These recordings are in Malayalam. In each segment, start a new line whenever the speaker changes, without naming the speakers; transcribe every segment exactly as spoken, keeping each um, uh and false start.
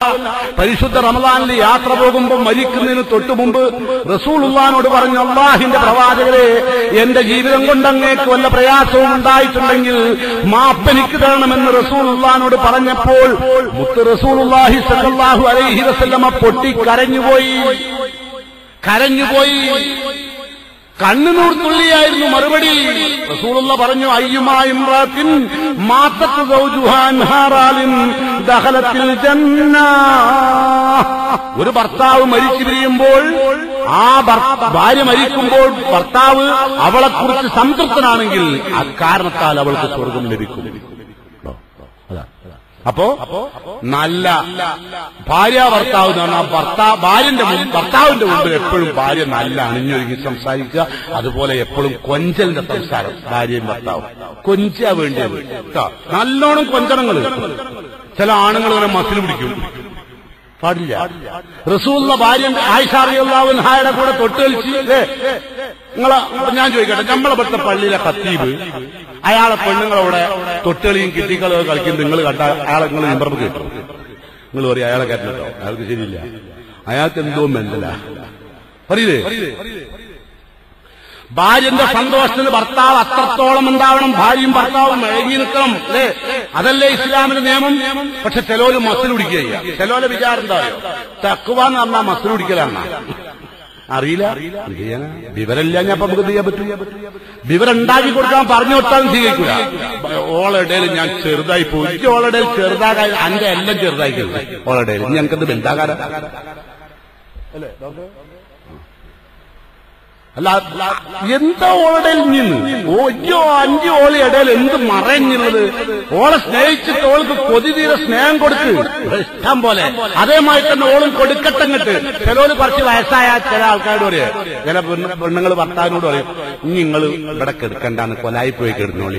പരിശുദ്ധ റമളാനിൽ യാത്ര പോകുമ്പോൾ മരിക്കുന്നതിന് തൊട്ടു മുമ്പ് റസൂലുള്ളാഹിനോട് പറഞ്ഞു, അല്ലാഹുവിന്റെ പ്രവാചകരെ, എന്റെ ജീവിതം കൊണ്ട് അങ്ങേക്ക് വല്ല പ്രയാസവും ഉണ്ടായിട്ടുണ്ടെങ്കിൽ മാപ്പെനിക്ക് തരണമെന്ന് റസൂലുള്ളാഹിനോട് പറഞ്ഞപ്പോൾ മുത്ത് റസൂലുള്ളാഹി സ്വല്ലല്ലാഹു അലൈഹി വസല്ലമ പൊട്ടി കരഞ്ഞുപോയി കരഞ്ഞുപോയി കണ്ണുനൂർ തുള്ളിയായിരുന്നു മറുപടി. റസൂലുള്ള പറഞ്ഞു, അയ്യുമാ ഇംറാത്തിൻ മാതത്ത് സൗജുഹാ അൻഹാറാലിൻ ദഖലത്തിൽ ജന്ന. ഒരു ഭർത്താവ് മരിച്ചു പിരിയുമ്പോൾ, ആ ഭാര്യ മരിക്കുമ്പോൾ ഭർത്താവ് അവളെക്കുറിച്ച് സംതൃപ്തനാണെങ്കിൽ അക്കാരണത്താൽ അവൾക്ക് സ്വർഗം ലഭിക്കും. അപ്പോ നല്ല ഭാര്യ ഭർത്താവ് എന്ന് പറഞ്ഞാൽ ഭർത്താവ് ഭാര്യന്റെ ഭർത്താവിന്റെ മുമ്പിൽ എപ്പോഴും ഭാര്യ നല്ല അണിഞ്ഞൊരുങ്ങി സംസാരിക്കുക. അതുപോലെ എപ്പോഴും കൊഞ്ചലിന്റെ സംസാരം ഭാര്യയും ഭർത്താവും കൊഞ്ചാ വേണ്ടിയത് കേട്ടോ. നല്ലോണം കൊഞ്ചണങ്ങൾ. ചില ആണുങ്ങൾ ഇങ്ങനെ മസിൽ പിടിക്കും, പാടില്ല. റസൂലുള്ള ഭാര്യ ആയിഷ റളിയല്ലാഹു അൻഹയുടെ കൂടെ തൊട്ട് കളിച്ച് നിങ്ങളെ ഞാൻ ചോദിക്കട്ടെ, നമ്മളെ ഇവിടുത്തെ പള്ളിയിലെ ഖത്തീബ് അയാളെ പെണ്ണുങ്ങളവിടെ തൊട്ടുകളിയും കിട്ടിക്കളോ കളിക്കും നിങ്ങൾ കണ്ട അയാളെ നിങ്ങൾ നിമ്പറപ്പ് കേട്ടു, നിങ്ങൾ പറയും അയാളെ കേട്ടോ, അയാൾക്ക് ശരിയില്ല, അയാൾക്ക് എന്തോ മെന്തല പറയില്ലേ. ഭാര്യന്റെ സന്തോഷത്തിന് ഭർത്താവ് അത്രത്തോളം ഉണ്ടാവണം, ഭാര്യയും ഭർത്താവും ഇഴങ്ങി നിൽക്കണം, അല്ലേ? അതല്ലേ ഇസ്ലാമിന്റെ നിയമം. പക്ഷെ ചിലോല് മസിൽ പിടിക്കുക, ചിലോലെ വിചാരം എന്താ അറിയോ, തഖ്വ എന്ന് പറഞ്ഞാൽ മസിൽ പിടിക്കലാണ്. അറിയില്ല, വിവരമില്ല, ഞാൻ നമുക്ക് ചെയ്യാൻ പറ്റും. വിവരം ഉണ്ടാക്കി കൊടുക്കാൻ പറഞ്ഞു കൊടുത്താലും സ്വീകരിക്കൂല. ഓളടയിൽ ഞാൻ ചെറുതായി പോയി, ഓളടയിൽ ചെറുതാകാൻ അന്റെ എല്ലാം ചെറുതായി ഓളടയിൽ ഞങ്ങൾക്കത് ബന്ധാകാരം അല്ല. എന്താ ഓളടയിൽ നിന്ന് ഓജോ അഞ്ചോ ഓളി ഇടയിൽ എന്ത് മറഞ്ഞുള്ളത്? ഓളെ സ്നേഹിച്ചിട്ട് ഓൾക്ക് കൊതി തീരെ സ്നേഹം കൊടുക്ക്, ഇഷ്ടം പോലെ. അതേമായി തന്നെ ഓളും കൊടുക്കട്ടങ്ങട്ട്. ചിലവര് കുറച്ച് വയസ്സായ ചില ആൾക്കാരോട് പറയും, ചില പെണ്ണുങ്ങൾ ഭർത്താവിനോട് പറയും, ഇനി നിങ്ങൾ ഇവിടെ കെടുക്കണ്ടാന്ന്, കൊലായി പോയി കിടന്നോളി,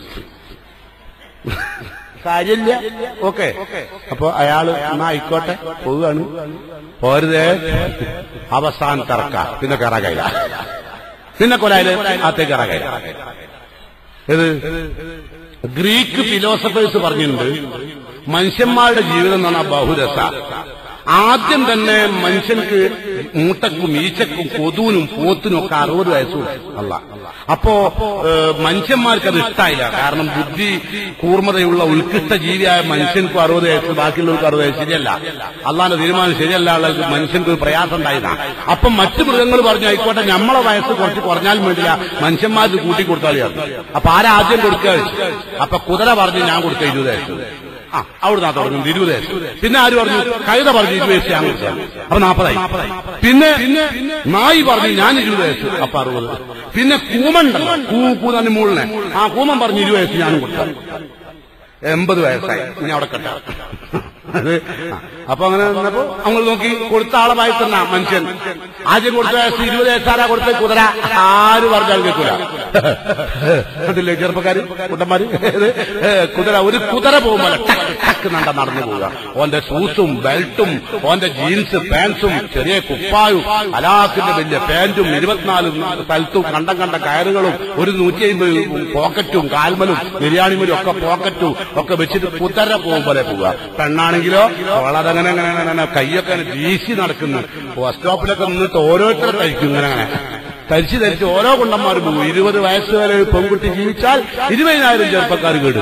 കാര്യമില്ല. ഓക്കെ, അപ്പൊ അയാള് എന്നാ ആയിക്കോട്ടെ പോവുകയാണ്. പോരുതേ, അവസാനം തറക്ക, പിന്നെ കറകയില്ല, പിന്നെ കൊലായില് അകത്തേക്ക് കറകയില്ല. ഇത് ഗ്രീക്ക് ഫിലോസഫേഴ്സ് പറഞ്ഞിട്ടുണ്ട്, മനുഷ്യന്മാരുടെ ജീവിതം എന്ന് പറഞ്ഞാൽ ബഹുരസ. ആദ്യം തന്നെ മനുഷ്യർക്ക് മൂട്ടക്കും ഈച്ചക്കും കൊതുവിനും പോത്തിനും ഒക്കെ അറുപത് വയസ്സും അല്ല. അപ്പോ മനുഷ്യന്മാർക്ക് അത് ഇഷ്ടമായില്ല. കാരണം ബുദ്ധി കൂർമ്മതയുള്ള ഉത്കൃഷ്ട ജീവിയായ മനുഷ്യൻക്കും അറുപത് വയസ്സ്, ബാക്കിയുള്ളവർക്ക് അറുപത് വയസ്സ് ശരിയല്ല. അള്ളാന്റെ തീരുമാനം ശരിയല്ല, മനുഷ്യർക്ക് ഒരു പ്രയാസം ഉണ്ടായതാണ്. അപ്പം മറ്റു മൃഗങ്ങൾ പറഞ്ഞു, ആയിക്കോട്ടെ നമ്മളെ വയസ്സ് കുറച്ച് കുറഞ്ഞാലും വേണ്ടില്ല, മനുഷ്യന്മാർക്ക് കൂട്ടി കൊടുത്താളിയാണ്. അപ്പൊ ആരാദ്യം കൊടുക്കുക? അപ്പൊ കുതിര പറഞ്ഞു ഞാൻ കൊടുത്ത ഇരുപത് വയസ്സ്. ആ അവിടുന്ന് തുടങ്ങുന്നത് ഇരുപത് വയസ്സ്. പിന്നെ ആര് പറഞ്ഞു? കഴുത പറഞ്ഞു ഇരുപത് വയസ്സ് ഞാൻ കൊടുത്തു, അപ്പൊ നാൽപ്പതായി. പിന്നെ നായി പറഞ്ഞു ഞാൻ ഇരുപത് വയസ്സ്, അപ്പൊ അറുപത്. പിന്നെ കൂമണ്ടല്ലോ, കൂ കൂന്നെ മൂളിനെ, ആ കൂമൻ പറഞ്ഞു ഇരുപത് വയസ്സ് ഞാനും കൊടുത്തു, എൺപത് വയസ്സായി. ഇനി അവിടെ കെട്ട അത്. അപ്പൊ അങ്ങനെ നിന്നപ്പോ നമ്മൾ നോക്കി കൊടുത്ത ആളെ വായിത്തന്ന മനുഷ്യൻ ആദ്യം കൊടുത്ത വയസ്സ് ഇരുപത് വയസ്സാരാ കൊടുത്ത കുതിര, ആര് പറഞ്ഞാൽ കേൾക്കൂല. അതില്ലേ ചെറുപ്പക്കാര് കുട്ടന്മാര്, കുതിര ഒരു കുതിര പോകുമ്പോൾ ടക്ക് ടക്ക് നണ്ട നടന്നു പോവുക. ഓന്റെ ഷൂസും ബെൽറ്റും ഓന്റെ ജീൻസ് പാൻസും ചെറിയ കുപ്പായും അലാഖിന്റെ വലിയ പാന്റും ഇരുപത്തിനാല് സ്ഥലത്തും കണ്ടം കണ്ട കയറുകളും ഒരു നൂറ്റി അമ്പത് പോക്കറ്റും കാൽമലും ബിരിയാണിമലും ഒക്കെ പോക്കറ്റും ഒക്കെ വെച്ചിട്ട് കുതിര പോകുമ്പോലെ പോവുക. പെണ്ണാണെങ്കിലോ വളരങ്ങനെ അങ്ങനെ അങ്ങനെ കൈയൊക്കെ വീശി നടക്കുന്നു. ബസ് സ്റ്റോപ്പിലൊക്കെ നിന്നിട്ട് ഓരോരുത്തരെ കഴിക്കും, ഇങ്ങനെ അങ്ങനെ തരിച്ചു തരിച്ച് ഓരോ കുണ്ടന്മാർ പോകും. ഇരുപത് വയസ്സ് വരെ പെൺകുട്ടി ജീവിച്ചാൽ ഇരുപതിനായിരം ചെറുപ്പക്കാർ കേടും.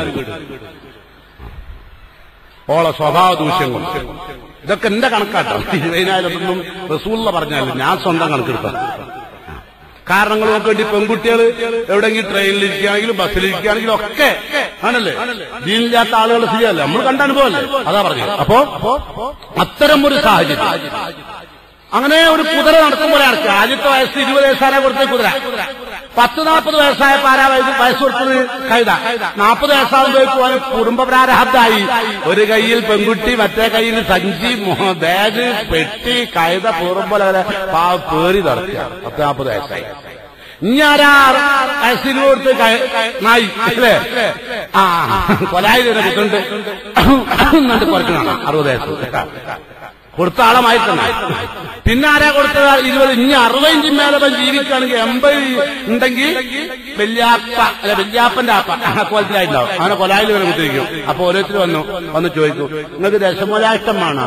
ഓളെ സ്വഭാവ ദൂഷ്യങ്ങൾ ഇതൊക്കെ എന്റെ കണക്കാട്ടോ. ഇരുപതിനായിരം ഒന്നും റസൂലുള്ള പറഞ്ഞാലും ഞാൻ സ്വന്തം കണക്കെടുത്താണ്. കാരണങ്ങൾ നോക്കേണ്ടി പെൺകുട്ടികൾ എവിടെയെങ്കിലും ട്രെയിനിലിരിക്കുകയാണെങ്കിലും ബസ്സിലിരിക്കുകയാണെങ്കിലും ഒക്കെ ആണല്ലേ, ദീനില്ലാത്ത ആളുകൾ ശരിയല്ല, നമ്മൾ കണ്ട അനുഭവമല്ലേ, അതാ പറഞ്ഞത്. അപ്പോ അത്തരം ഒരു സാഹചര്യം അങ്ങനെ ഒരു കുതിര നടത്തുമ്പോഴാണ് ആദ്യത്തെ വയസ്സ് ഇരുപത് വയസ്സായ കൊടുത്ത കുതിര, പത്ത് നാൽപ്പത് വയസ്സായ പാരാ വയസ്സ് കൊടുത്തത് കഴുത, നാൽപ്പത് വയസ്സാകുമ്പോഴേക്കും കുടുംബ പ്രാരബ്ധായി. ഒരു കൈയിൽ പെൺകുട്ടി, മറ്റേ കൈയിൽ സഞ്ചി, ബാഗ്, പെട്ടി, കഴുത പൂർവ്വം പോലെ വരെ പേറി നടത്തുക. പത്ത് നാൽപ്പത് വയസ്സായി. ഞാനാ വയസ്സിന് കൊടുത്ത് നായി അല്ലേ, ആ കൊലായി കുത്തുണ്ട് എന്നിട്ട് കുറച്ച് കാണാം അറുപത് വയസ്സ്. കൊടുത്ത ആളമായി തന്നെ. പിന്നെ ആരാ കൊടുത്തത്? ഇരുപത്. ഇനി അറുപതിന്റെ മേലെ ജീവിക്കുകയാണെങ്കിൽ എൺപത് ഉണ്ടെങ്കിൽ വല്യാപ്പ അല്ല വല്യാപ്പന്റെ ആപ്പ കോലത്തിലായിട്ടുണ്ടാവും. അവനെ കൊലായിൽ വരെ കുത്തിരിക്കും. അപ്പൊ ഓരോരുത്തർ വന്നു വന്ന് ചോദിക്കും, നിങ്ങൾക്ക് ദശമൂലാഷ്ടമാണോ,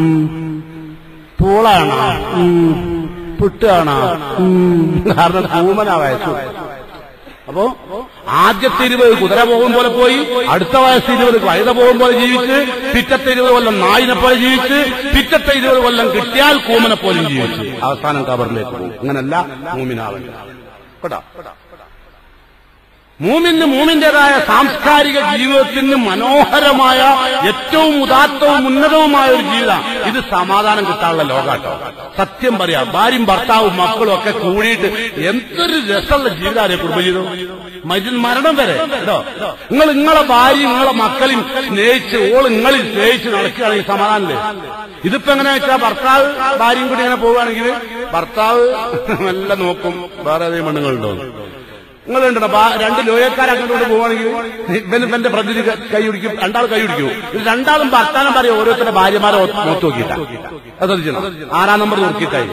പൂളാണോ, പുട്ടാണോ? കാരണം കൂമനാ വയസ്സു. അപ്പോ ആദ്യത്തെ ഇരുപത് കുതിര പോകും പോലെ പോയി, അടുത്ത വയസ്സ് ഇരുപത് കഴുത പോകും പോലെ ജീവിച്ച്, പിറ്റത്തെ ഇരുപത് കൊല്ലം നായിനെ പോലെ ജീവിച്ച്, പിറ്റത്തെ ഇരുപത് കൊല്ലം കിട്ടിയാൽ കൂമനെ പോലും ജീവിച്ച് അവസാനം കബറിലേക്ക് പോകും. അങ്ങനല്ല മൂമിനാവണ്ട കേട്ടോ. മൂമിന് മൂമിന്റേതായ സാംസ്കാരിക ജീവിതത്തിന് മനോഹരമായ ഏറ്റവും ഉദാത്തവും ഉന്നതവുമായ ഒരു ജീവിതം. ഇത് സമാധാനം കിട്ടാനുള്ള ലോകാട്ടോ. സത്യം പറയാം, ഭാര്യയും ഭർത്താവും മക്കളും ഒക്കെ കൂടിയിട്ട് എന്തൊരു രസമുള്ള ജീവിതമാണ് കുടുംബജീവിതം. മരണം വരെ കേട്ടോ. നിങ്ങൾ നിങ്ങളെ ഭാര്യയും നിങ്ങളെ മക്കളെയും സ്നേഹിച്ച് ഓൾ നിങ്ങളിൽ സ്നേഹിച്ച് നടക്കുകയാണെങ്കിൽ സമാധാനമില്ലേ? ഇതിപ്പോ എങ്ങനെയാ വെച്ചാൽ ഭർത്താവ് ഭാര്യയും കൂടി ഇങ്ങനെ പോവുകയാണെങ്കിൽ ഭർത്താവ് നല്ല നോക്കും വേറെ ഏതെങ്കിലും പെണ്ണുങ്ങളുണ്ടോ. നിങ്ങളുണ്ടോ രണ്ട് ലോയക്കാരങ്ങോട്ട് പോവുകയാണെങ്കിൽ ഇവൻ ഇവന്റെ പ്രതിനിധി കൈ പിടിക്കും, രണ്ടാൾ കൈ പിടിക്കും. രണ്ടാളും ഭർത്താനം പറയും ഓരോരുത്തരുടെ ഭാര്യമാരെ നോക്കി നോക്കിയിട്ടാ. അത് ശ്രദ്ധിക്കണം. ആറാം നമ്പർ നോക്കിയിട്ടില്ല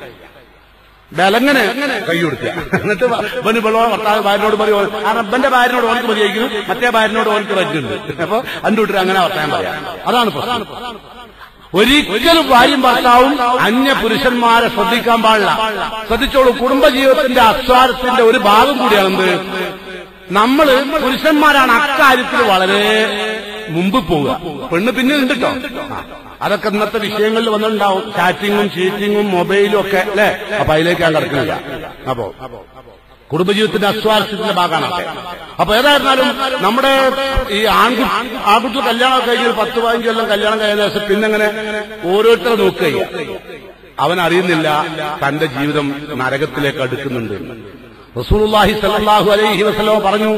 ബലങ്ങനെ കൈ കൊടുക്കുക. എന്നിട്ട് ഇവന് വെള്ളോ ഭർത്താവ് ഭാര്യനോട് പറയും, കാരണം ഇവന്റെ ഭാര്യനോട് ഓനക്ക് മതിയായിരിക്കും, മറ്റേ ഭാര്യനോട് ഓനക്ക് റജ്ജുണ്ട്. അപ്പൊ അന്റെ വീട്ടിൽ അങ്ങനെ വർത്താനം പറയാം. അതാണ് പ്രശ്നം. ഒരിക്കലും ഭാര്യയും ഭർത്താവും അന്യ പുരുഷന്മാരെ ശ്രദ്ധിക്കാൻ പാടില്ല. ശ്രദ്ധിച്ചോളൂ, കുടുംബജീവിതത്തിന്റെ അസ്വാരത്തിന്റെ ഒരു ഭാഗം കൂടിയാണെന്ത്, നമ്മള് പുരുഷന്മാരാണ് അക്കാര്യത്തിൽ വളരെ മുമ്പ് പോവുക. പെണ്ണ് പിന്നെ ഉണ്ട് കേട്ടോ. അതൊക്കെ ഇന്നത്തെ വിഷയങ്ങളിൽ വന്നിട്ടുണ്ടാവും. ചാറ്റിങ്ങും ചീറ്റിങ്ങും മൊബൈലും ഒക്കെ അല്ലെ. അപ്പൊ അതിലേക്ക് ഞാൻ കിടക്കുന്നില്ല. അപ്പോ കുടുംബജീവിതത്തിന്റെ അസ്വാരസ്യത്തിന്റെ ഭാഗമാണ്. അപ്പൊ ഏതായിരുന്നാലും നമ്മുടെ ഈ ആൺകുട്ടി ആൺകുട്ടി കല്യാണം കഴിഞ്ഞാൽ പത്ത് പതിനഞ്ച് കൊല്ലം കല്യാണം കഴിഞ്ഞ ശേഷം പിന്നെങ്ങനെ ഓരോരുത്തരെ നോക്കുക. അവൻ അറിയുന്നില്ല തന്റെ ജീവിതം നരകത്തിലേക്ക് അടുക്കുന്നുണ്ട്. റസൂലുള്ളാഹി സ്വല്ലല്ലാഹു അലൈഹി വസല്ലം പറഞ്ഞു,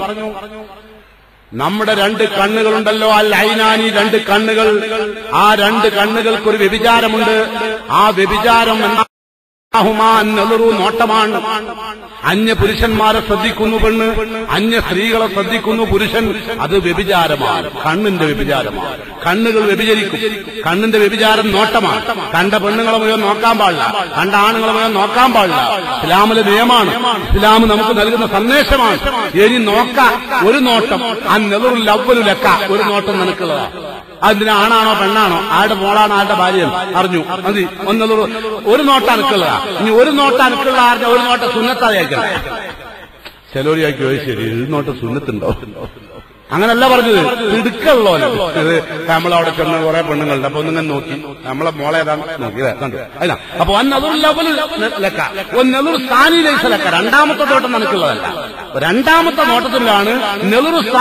നമ്മുടെ രണ്ട് കണ്ണുകളുണ്ടല്ലോ, അൽ ഐനാനി, രണ്ട് കണ്ണുകൾ. ആ രണ്ട് കണ്ണുകൾക്കൊരു വ്യഭിചാരമുണ്ട്. ആ വ്യഭിചാരം എന്താ? നോട്ടമാണ്. അന്യ പുരുഷന്മാരെ ശ്രദ്ധിക്കുന്നു പെണ്ണ്, അന്യ സ്ത്രീകളെ ശ്രദ്ധിക്കുന്നു പുരുഷൻ. അത് വ്യഭിചാരമാണ്, കണ്ണിന്റെ വ്യഭിചാരമാണ്. കണ്ണുകൾ വ്യഭിചരിക്കും. കണ്ണിന്റെ വ്യഭിചാരം നോട്ടമാണ്. കണ്ട പെണ്ണുങ്ങളെ മുഴുവൻ നോക്കാൻ പാടില്ല, കണ്ട ആണുങ്ങളെ മുഴുവൻ നോക്കാൻ പാടില്ല. ഇസ്ലാമിലെ നിയമമാണ്, ഇസ്ലാം നമുക്ക് നൽകുന്ന സന്ദേശമാണ്. ഇനി നോക്കാം ഒരു നോട്ടം, ആ നെറുൽ അവ്വലു ലക്ക, ഒരു നോട്ടം നിനക്കുള്ളതാണ്. അതിന് ആണാണോ പെണ്ണാണോ, ആരുടെ മോളാണോ ആരുടെ ഭാര്യ അറിഞ്ഞു മതി. ഒന്നത് ഒരു നോട്ട അനക്കുള്ളതാ. ഇനി ഒരു നോട്ട അനക്കുള്ള ആരുടെ ഒരു നോട്ട സുന്നത്താതെ അയക്കണം. ചിലവർ ചോദിക്കും, ശരി ഒരു നോട്ട സുന്നത്തുണ്ടോ? അങ്ങനല്ല പറഞ്ഞത്, തിടുക്കുള്ളോ. ഇത് നമ്മളവിടെ ചെന്ന് കുറെ പെണ്ണുങ്ങളുണ്ട്. അപ്പൊ ഒന്നിങ്ങനെ നോക്കി നമ്മളെ മോളെ ഏതാണ് നോക്കി കണ്ടു. അല്ല അപ്പൊ ഒന്നതൊരു ലെവൽ ലെക്ക, ഒന്നതൊരു സ്ഥാനി ലൈസ ലെക്ക. രണ്ടാമത്തെ നോട്ടം നിനക്കുള്ളതല്ല. രണ്ടാമത്തെ നോട്ടത്തിലാണ് നെളുറു